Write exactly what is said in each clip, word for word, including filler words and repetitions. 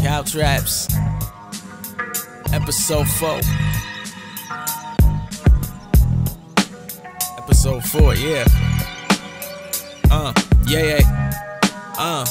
Couch Raps, episode four. Episode four, yeah. Uh, yeah, yeah. Uh.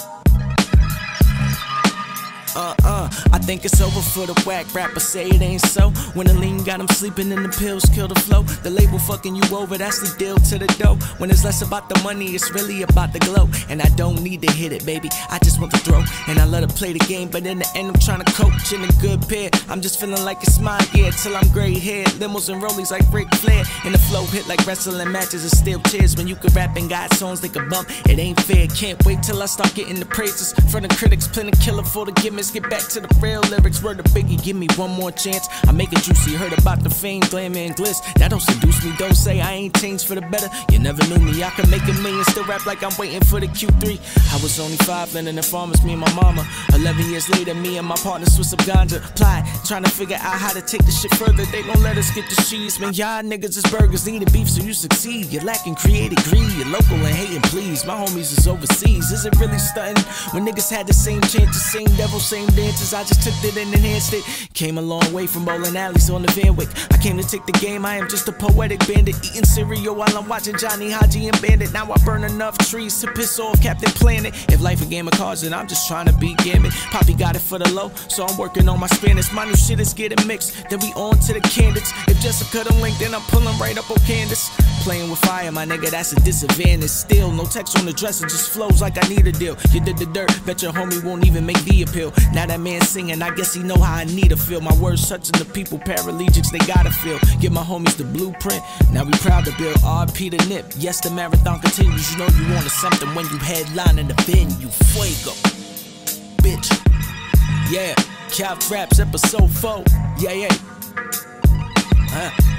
Uh, uh, I think it's over for the whack rappers say it ain't so. When the lean got them sleeping and the pills kill the flow. The label fucking you over, that's the deal to the dough. When it's less about the money, it's really about the glow. And I don't need to hit it, baby, I just want to throw. And I let her play the game, but in the end I'm trying to coach in a good pair. I'm just feeling like it's mine, yeah, till I'm gray haired. Limos and rollies like Ric Flair. And the flow hit like wrestling matches and steel chairs. When you can rap and got songs they can bump, it ain't fair. Can't wait till I start getting the praises from the critics. Plenty killer for the gimmicks. Get back to the real lyrics. Word to Biggie, give me one more chance. I make it juicy. Heard about the fame, glamour, and bliss. That don't seduce me. Don't say I ain't changed for the better. You never knew me. I can make a million, still rap like I'm waiting for the Q three. I was only five, landing in farmers, me and my mama. Eleven years later, me and my partner switch up ganja. Ply, trying to figure out how to take the shit further. They don't let us get the cheese. Man, y'all niggas is burgers. Need a beef so you succeed. You're lacking creative greed. You're local and hating, please. My homies is overseas. Is it really stunting? When niggas had the same chances, same devil, same dances. I just took it and enhanced it. Came a long way from bowling alleys on the Van Wyck. I came to take the game. I am just a poetic bandit, eating cereal while I'm watching Johnny, Haji, and Bandit. Now I burn enough trees to piss off Captain Planet. If life a game of cards, then I'm just trying to beat Gambit. Poppy got it for the low, so I'm working on my Spanish. My new shit is getting mixed, then we on to the candidates. If Jessica don't link, then I'm pulling right up on Candace. Playing with fire, my nigga, that's a disadvantage. Still, no text on the dresser, just flows like I need a deal. You did the dirt, bet your homie won't even make the appeal. Now that man singing, I guess he know how I need to feel. My words touching the people, paralegics, they gotta feel. Give my homies the blueprint, now we proud to build. R P the nip, yes the marathon continues. You know you wanted something when you headline in the venue. Fuego, bitch. Yeah, Couch Raps episode four. Yeah, yeah. Huh.